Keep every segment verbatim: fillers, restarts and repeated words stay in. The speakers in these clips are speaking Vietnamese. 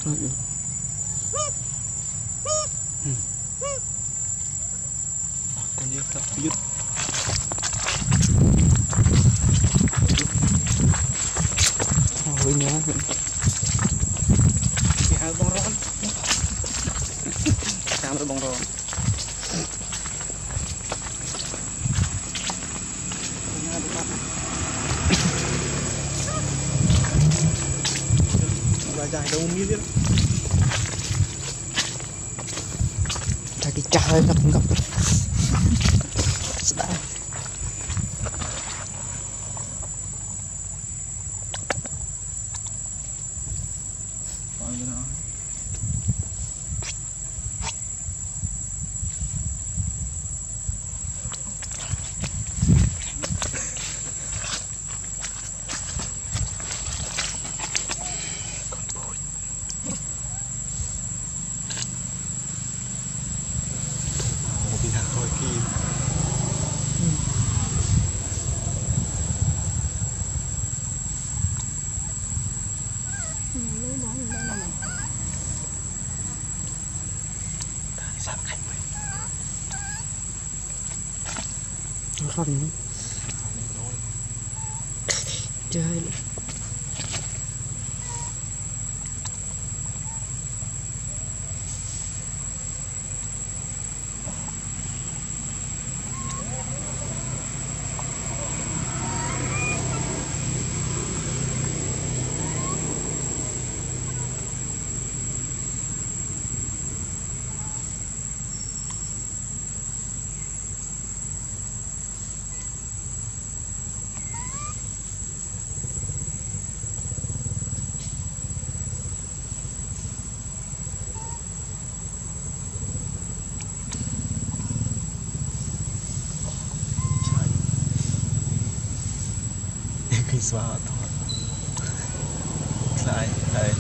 con dứt thật dứt hơi nhá cái hai bông rón cam rồi bông rón dài đâu miếng biết cái trời gặp gặp đã run chơi luôn. Cái xóa thôi lại đây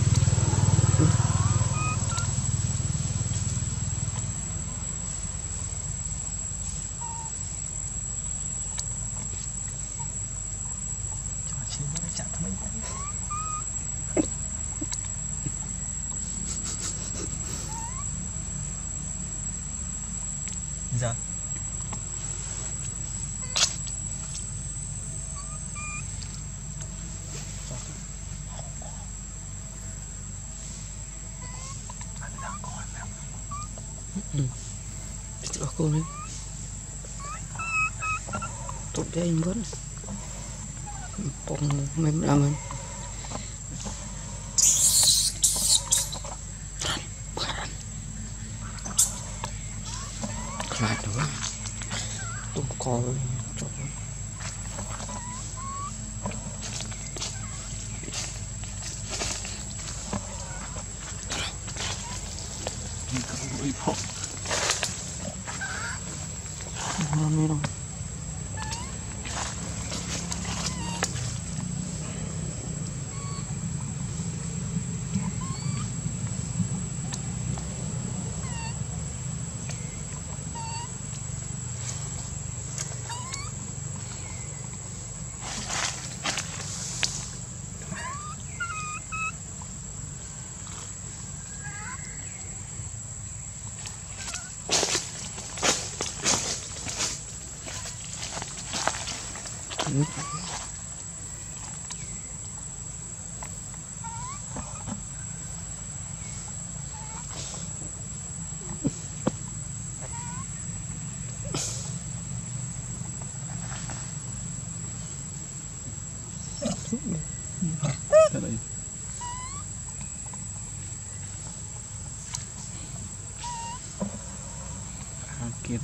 cho chị nó chặt mấy cái dạ itu aku nih tốt cho anh vẫn bông mềm lắm anh lại nữa tôm cò chọc Mira. Đây. Kiên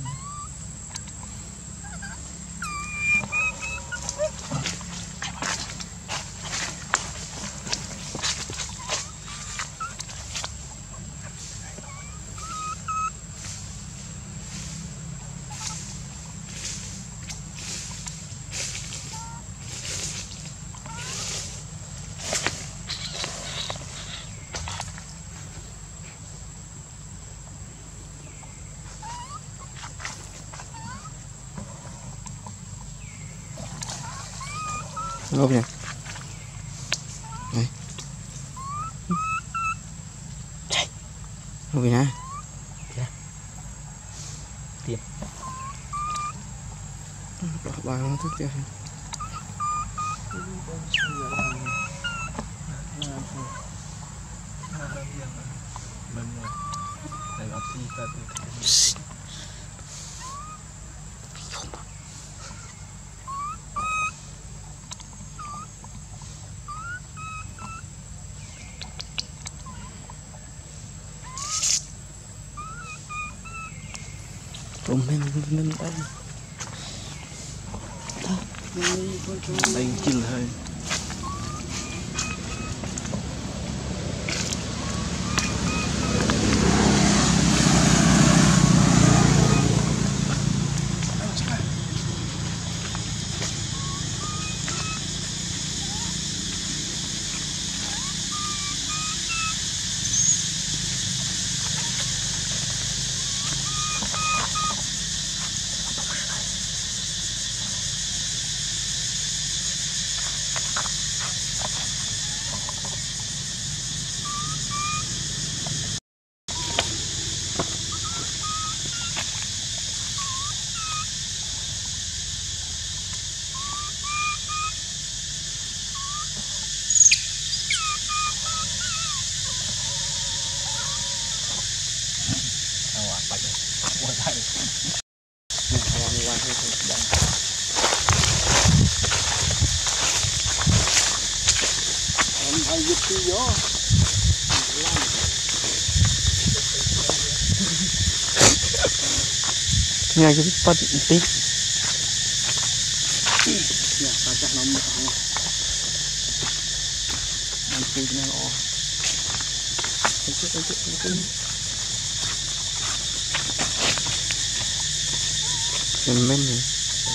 Lốp nha. Đấy. Vì nè tiền bằng thức chưa tụi mình mình đây đây chừng hơi nghe cái bắt tí nhà ta chắc nó một thằng ăn cùi nó lo cái cái cái cái cái mình bên này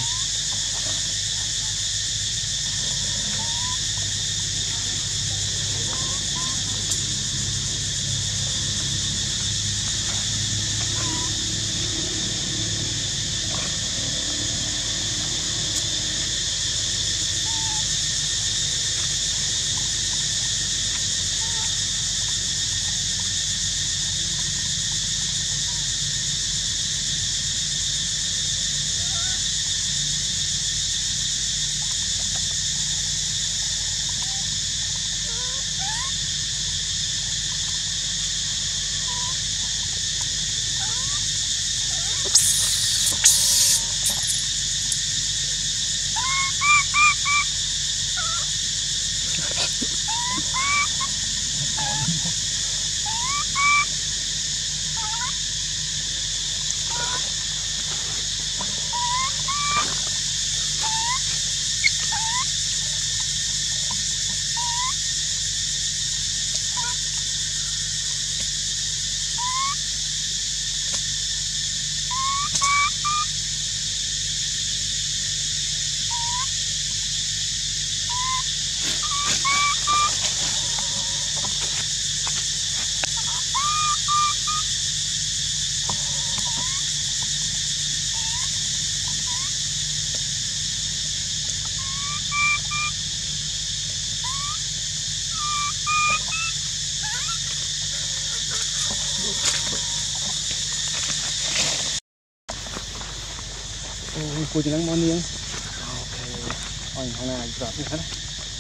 cùi chỉ đang mòn miếng ok hồi hồi này giọt như thế này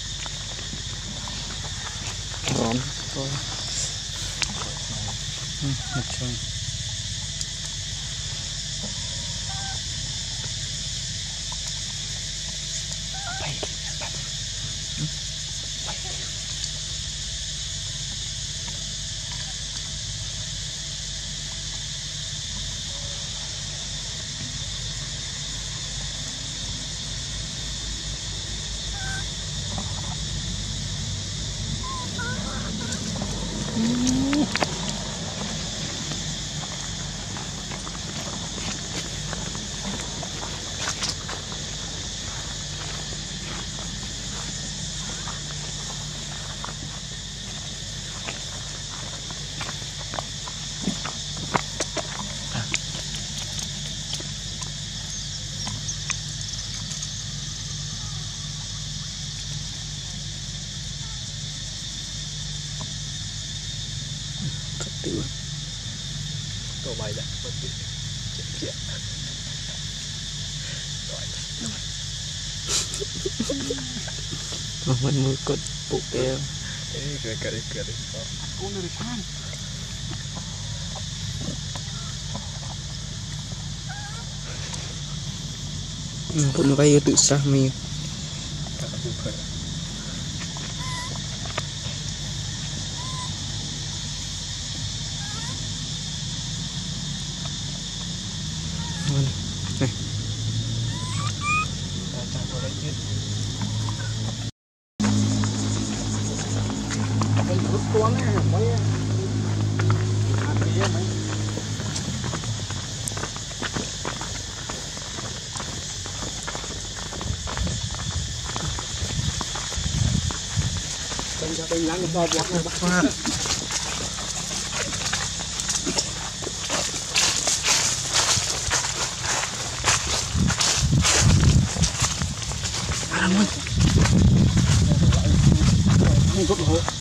rồi thôi một chân tiêu mày đã mất đi chết chết mà mình mới cất bộ keo ê cười cười đi cười đi con được chan pun vay tự sah mi các bạn cười này chặt vào đây chết mình rút xuống này mấy à kia mấy bên cho bên lắng do bọt này bắt hoa à,